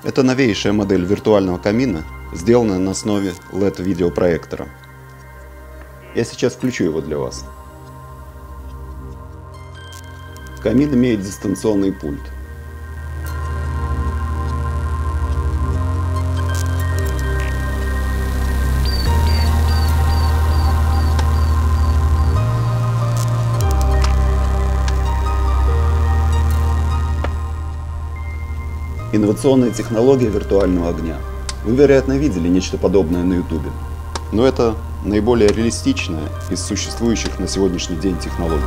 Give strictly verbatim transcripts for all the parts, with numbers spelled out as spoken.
Это новейшая модель виртуального камина, сделанная на основе эл и ди-видеопроектора. Я сейчас включу его для вас. Камин имеет дистанционный пульт. Инновационная технология виртуального огня. Вы, вероятно, видели нечто подобное на ютубе. Но это наиболее реалистичная из существующих на сегодняшний день технологий.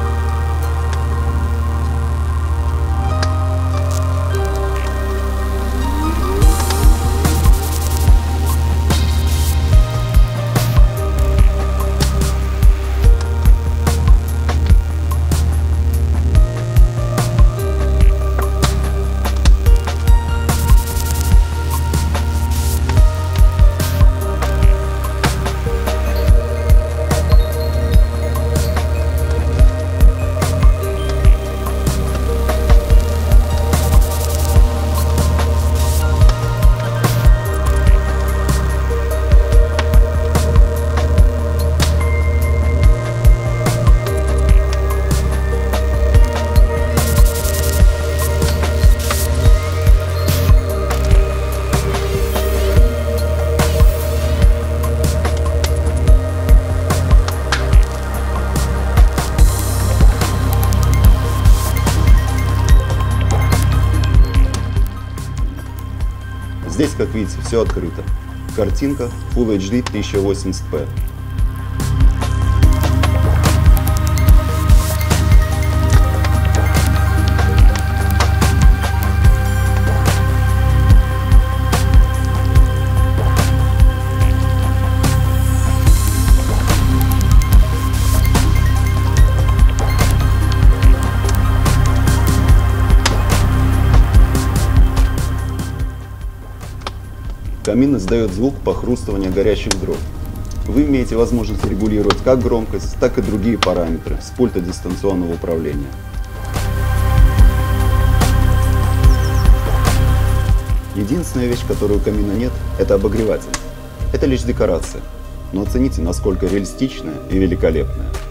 Здесь, как видите, все открыто. Картинка Full эйч ди тысяча восемьдесят пэ. Камин издает звук похрустывания горящих дров. Вы имеете возможность регулировать как громкость, так и другие параметры с пульта дистанционного управления. Единственная вещь, которой у камина нет, это обогреватель. Это лишь декорация, но оцените, насколько реалистичная и великолепная.